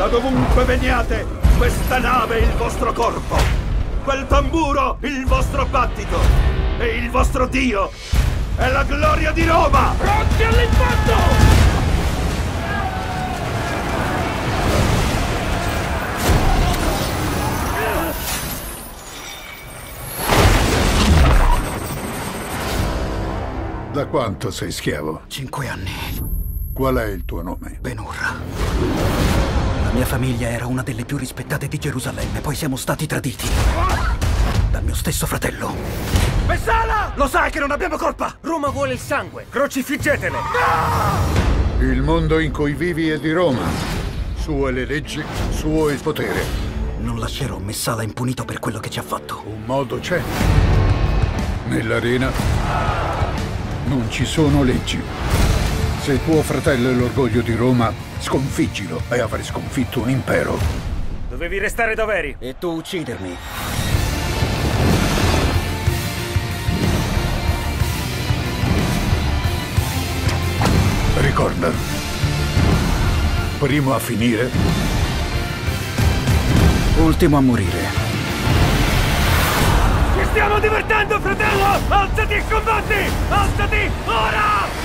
Da dovunque veniate, questa nave è il vostro corpo. Quel tamburo, il vostro battito. E il vostro Dio è la gloria di Roma! Pronti all'impatto! Da quanto sei schiavo? 5 anni. Qual è il tuo nome? Ben-Hur. La mia famiglia era una delle più rispettate di Gerusalemme, poi siamo stati traditi. Dal mio stesso fratello. Messala! Lo sai che non abbiamo colpa! Roma vuole il sangue! Crocifiggetele! Il mondo in cui vivi è di Roma. Sue le leggi, suo il potere. Non lascerò Messala impunito per quello che ci ha fatto. Un modo c'è. Nell'arena non ci sono leggi. Se tuo fratello è l'orgoglio di Roma, sconfiggilo e avrai sconfitto un impero. Dovevi restare dove eri. E tu uccidermi. Ricorda, primo a finire, Ultimo a morire. Ci stiamo divertendo, fratello! Alzati e combatti! Alzati ora!